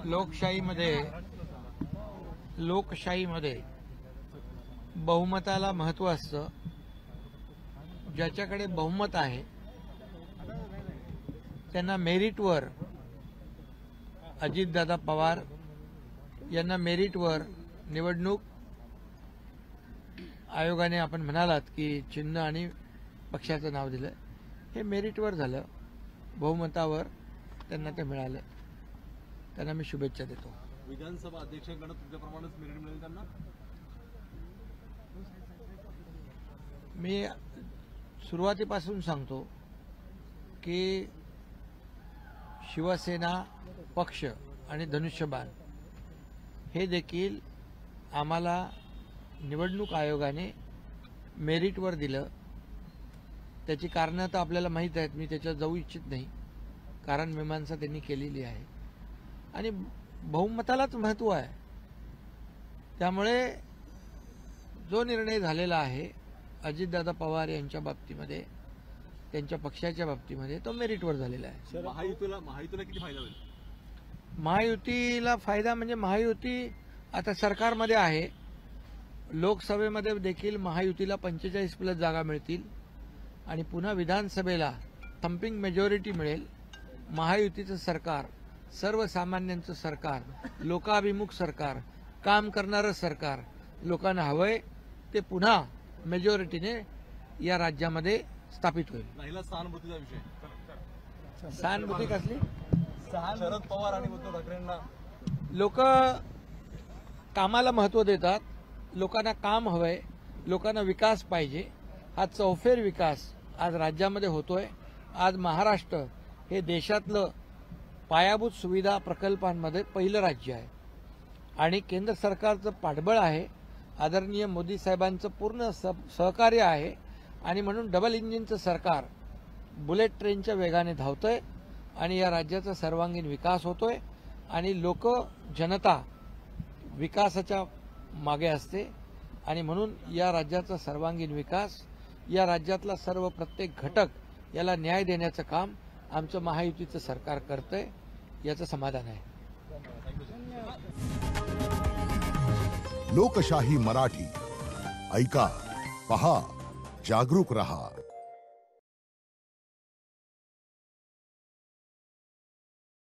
लोकशाहीमध्ये बहुमताला महत्त्व असतं. ज्याच्याकडे बहुमत आहे त्यांना मेरिटवर, अजितदादा पवार यांना मेरिटवर निवडणूक आयोगाने, आपण म्हणालात की चिन्ह आणि पक्षाचं नाव दिलं, हे मेरिटवर झालं, बहुमतावर त्यांना ते मिळालं. त्यांना मी शुभेच्छा देतो. विधानसभा अध्यक्षांकडे तुमच्याप्रमाणेच मेरिट मिळेल त्यांना? मी सुरुवातीपासून सांगतो की शिवसेना पक्ष आणि धनुष्यबाण हे देखील आम्हाला निवडणूक आयोगाने मेरिटवर दिलं. त्याची कारणं तर आपल्याला माहीत आहेत, मी त्याच्यात जाऊ इच्छित नाही. कारण मीमांसा त्यांनी केलेली आहे आणि बहुमतालाच महत्त्व आहे. त्यामुळे जो निर्णय झालेला आहे अजितदादा पवार यांच्या बाबतीमध्ये, त्यांच्या पक्षाच्या बाबतीमध्ये, तो मेरिटवर झालेला आहे. महायुतीला किती फायदा होईल? महायुतीला फायदा म्हणजे महायुती आता सरकारमध्ये आहे. लोकसभेमध्ये देखील महायुतीला 45+ जागा मिळतील आणि पुन्हा विधानसभेला थम्पिंग मेजॉरिटी मिळेल. महायुतीचं सरकार सर्वसामान्यांचं सरकार, लोकाभिमुख सरकार, काम करणारं सरकार, लोकांना हवंय ते पुन्हा मेजॉरिटीने या राज्यामध्ये स्थापित होईल. राहिला सहानुभूतीचा विषय. सहानुभूती कसली? शरद पवार आणि उद्धव ठाकरेंना लोक कामाला महत्त्व देतात. लोकांना काम हवंय, लोकांना विकास पाहिजे. हा चौफेर विकास आज राज्यामध्ये होतोय. आज महाराष्ट्र हे देशातलं पायाभूत सुविधा प्रकल्पांमध्ये पहिलं राज्य आहे आणि केंद्र सरकारचं पाठबळ आहे. आदरणीय मोदी साहेबांचं पूर्ण सहकार्य आहे आणि म्हणून डबल इंजिनचं सरकार बुलेट ट्रेनच्या वेगाने धावतंय आणि या राज्याचा सर्वांगीण विकास होतोय आणि जनता विकासाच्या मागे असते आणि म्हणून या राज्याचा सर्वांगीण विकास, या राज्यातला सर्व प्रत्येक घटक याला न्याय देण्याचं काम आमचं महायुतीचं सरकार करतंय, याचं समाधान आहे. लोकशाही मराठी ऐका, पहा, जागरूक रहा.